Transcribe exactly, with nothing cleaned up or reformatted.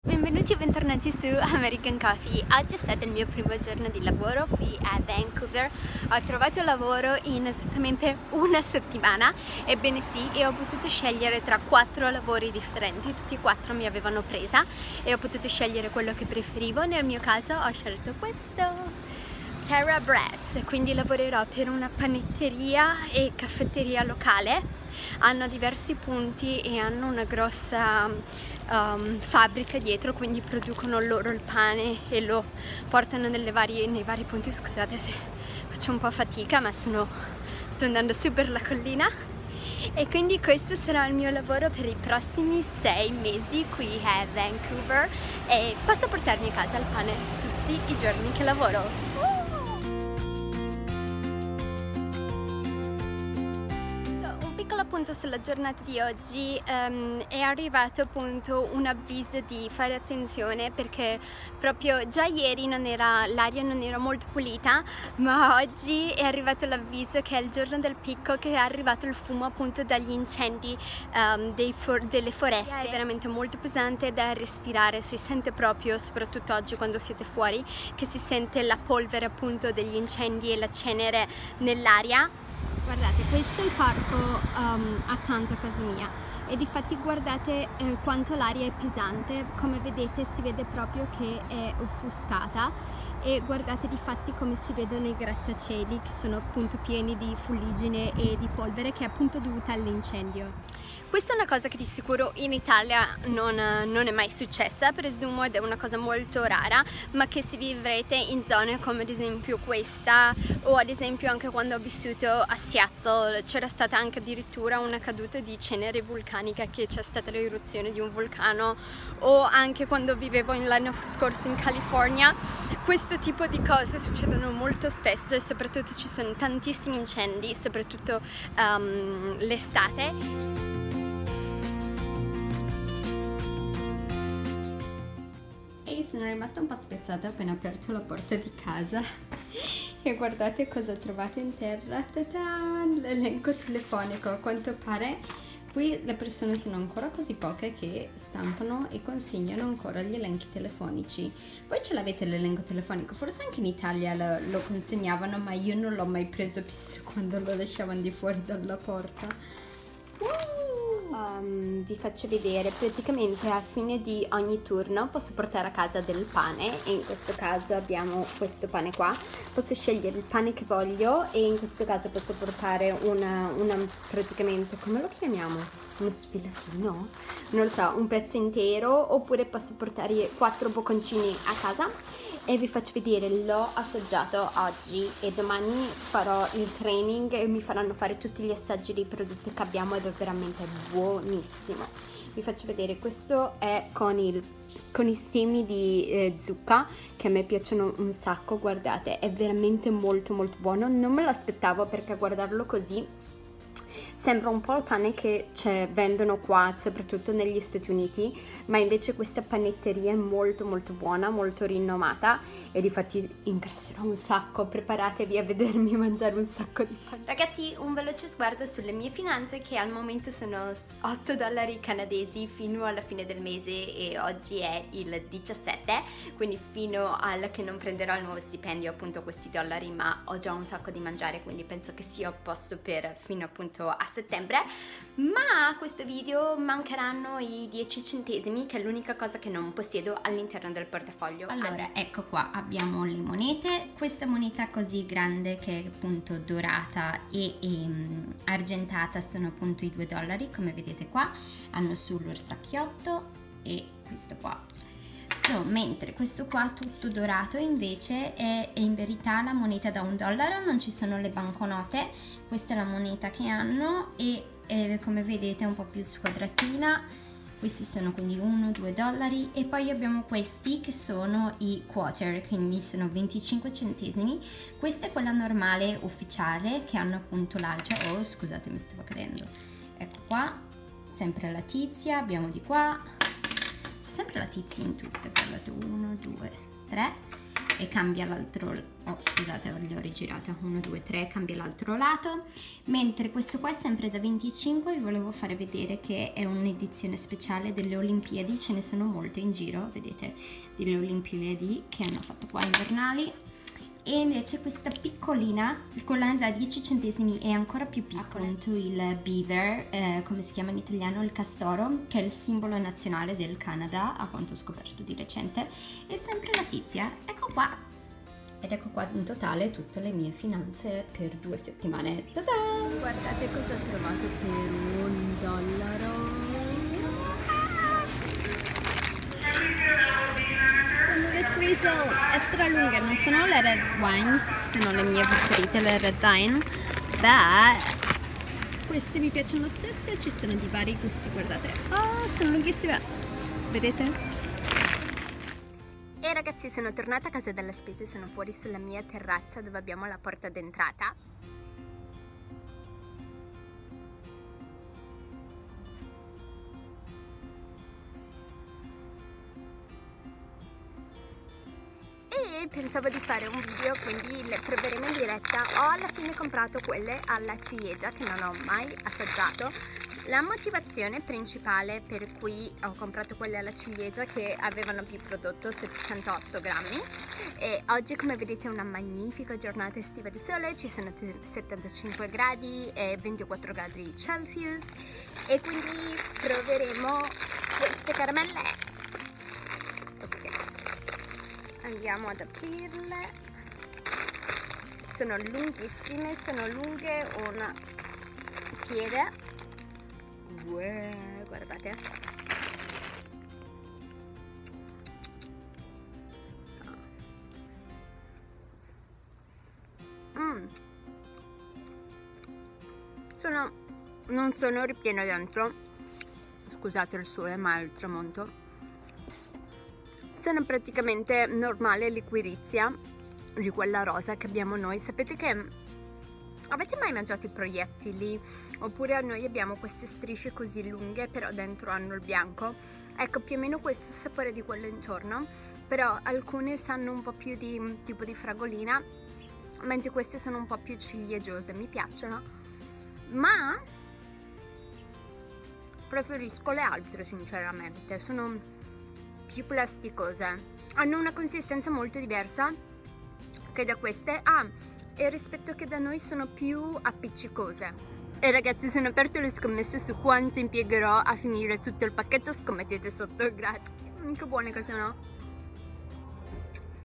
Benvenuti e bentornati su American Coffee. Oggi è stato il mio primo giorno di lavoro qui a Vancouver. Ho trovato lavoro in esattamente una settimana, ebbene sì, e ho potuto scegliere tra quattro lavori differenti. Tutti e quattro mi avevano presa e ho potuto scegliere quello che preferivo. Nel mio caso ho scelto questo, Terra Breads, quindi lavorerò per una panetteria e caffetteria locale. Hanno diversi punti e hanno una grossa um, fabbrica dietro, quindi producono loro il pane e lo portano nelle varie, nei vari punti. Scusate se faccio un po' fatica, ma sono, sto andando su per la collina. E quindi questo sarà il mio lavoro per i prossimi sei mesi qui a Vancouver e posso portarmi a casa il pane tutti i giorni che lavoro. Appunto sulla giornata di oggi um, è arrivato appunto un avviso di fare attenzione, perché proprio già ieri non era, l'aria non era molto pulita, ma oggi è arrivato l'avviso che è il giorno del picco, che è arrivato il fumo appunto dagli incendi um, dei for delle foreste. È veramente molto pesante da respirare, si sente proprio, soprattutto oggi quando siete fuori, che si sente la polvere appunto degli incendi e la cenere nell'aria. Guardate, questo è il parco um, accanto a casa mia e difatti guardate eh, quanto l'aria è pesante. Come vedete si vede proprio che è offuscata e guardate difatti come si vedono i grattacieli, che sono appunto pieni di fuliggine e di polvere, che è appunto dovuta all'incendio. Questa è una cosa che di sicuro in Italia non, non è mai successa, presumo, ed è una cosa molto rara, ma che se vivrete in zone come ad esempio questa, o ad esempio anche quando ho vissuto a Seattle c'era stata anche addirittura una caduta di cenere vulcanica, che c'è stata l'eruzione di un vulcano, o anche quando vivevo l'anno scorso in California. Questo tipo di cose succedono molto spesso e soprattutto ci sono tantissimi incendi, soprattutto um, l'estate. E sono rimasta un po' spiazzata appena aperto la porta di casa e guardate cosa ho trovato in terra. L'elenco telefonico. A quanto pare qui le persone sono ancora così poche che stampano e consegnano ancora gli elenchi telefonici. Voi ce l'avete l'elenco telefonico? Forse anche in Italia lo, lo consegnavano, ma io non l'ho mai preso, visto quando lo lasciavano di fuori dalla porta. Uh! Um, vi faccio vedere, praticamente a fine di ogni turno posso portare a casa del pane, e in questo caso abbiamo questo pane qua. Posso scegliere il pane che voglio e in questo caso posso portare una, una praticamente, come lo chiamiamo? Uno sfilatino? Non lo so, un pezzo intero, oppure posso portare quattro bocconcini a casa. E vi faccio vedere, l'ho assaggiato oggi e domani farò il training e mi faranno fare tutti gli assaggi dei prodotti che abbiamo ed è veramente buonissimo. Vi faccio vedere, questo è con, il, con i semi di eh, zucca, che a me piacciono un sacco. Guardate, è veramente molto molto buono, non me lo aspettavo, perché a guardarlo così sembra un po' il pane che vendono qua, soprattutto negli Stati Uniti, ma invece questa panetteria è molto molto buona, molto rinomata, e difatti ingresserò un sacco. Preparatevi a vedermi mangiare un sacco di pane. Ragazzi, un veloce sguardo sulle mie finanze, che al momento sono otto dollari canadesi fino alla fine del mese, e oggi è il diciassette, quindi fino al che non prenderò il nuovo stipendio appunto questi dollari, ma ho già un sacco di mangiare, quindi penso che sia a posto per fino appunto a settembre. Ma a questo video mancheranno i dieci centesimi, che è l'unica cosa che non possiedo all'interno del portafoglio. Allora, ecco qua abbiamo le monete. Questa moneta così grande, che è appunto dorata e, e um, argentata, sono appunto i due dollari, come vedete qua, hanno sull'orsacchiotto, e questo qua. So, mentre questo qua tutto dorato invece è, è in verità la moneta da un dollaro, non ci sono le banconote. Questa è la moneta che hanno e eh, come vedete è un po' più squadratina. Questi sono quindi uno due dollari, e poi abbiamo questi che sono i quarter, quindi sono venticinque centesimi. Questa è quella normale ufficiale, che hanno appunto l'alcia. Oh, scusate, mi stavo cadendo. Ecco qua, sempre la tizia, abbiamo di qua, sempre la tizia in tutte, guardate, uno, due, tre, e cambia l'altro, oh scusate, li ho rigirati, uno, due, tre, cambia l'altro lato, mentre questo qua è sempre da venticinque. Vi volevo fare vedere che è un'edizione speciale delle Olimpiadi, ce ne sono molte in giro, vedete, delle Olimpiadi che hanno fatto qua invernali. E invece questa piccolina, il collane da dieci centesimi, è ancora più piccolo, appunto il beaver, eh, come si chiama in italiano, il castoro, che è il simbolo nazionale del Canada, a quanto ho scoperto di recente, e sempre Letizia, ecco qua. Ed ecco qua in totale tutte le mie finanze per due settimane. Ta-da! Guardate cosa ho trovato per un dollaro. Frizzle extra lunghe, non sono le red wines, sono le mie preferite, le red wine, beh, queste mi piacciono lo stesso e ci sono di vari gusti, guardate, oh, sono lunghissime, vedete? E ragazzi, sono tornata a casa dalla spesa e sono fuori sulla mia terrazza dove abbiamo la porta d'entrata. E pensavo di fare un video, quindi le proveremo in diretta. Ho alla fine comprato quelle alla ciliegia che non ho mai assaggiato. La motivazione principale per cui ho comprato quelle alla ciliegia è che avevano più prodotto, settecentotto grammi, e oggi come vedete è una magnifica giornata estiva di sole, ci sono settantacinque gradi e ventiquattro gradi Celsius, e quindi proveremo queste caramelle. Andiamo ad aprirle, sono lunghissime, sono lunghe un piede, Uè, guardate, mm. sono, non sono ripiene dentro, scusate il sole ma è il tramonto. Sono praticamente normale liquirizia di quella rosa che abbiamo noi. Sapete che avete mai mangiato i proiettili? Oppure noi abbiamo queste strisce così lunghe però dentro hanno il bianco. Ecco, più o meno questo è il sapore di quello intorno, però alcune sanno un po' più di tipo di fragolina, mentre queste sono un po' più cilieggiose, mi piacciono, ma preferisco le altre sinceramente, sono più plasticose, hanno una consistenza molto diversa che da queste. Ah, e rispetto che da noi sono più appiccicose. E ragazzi, sono aperte le scommesse su quanto impiegherò a finire tutto il pacchetto, scommettete sotto, grazie. Che buone che sono.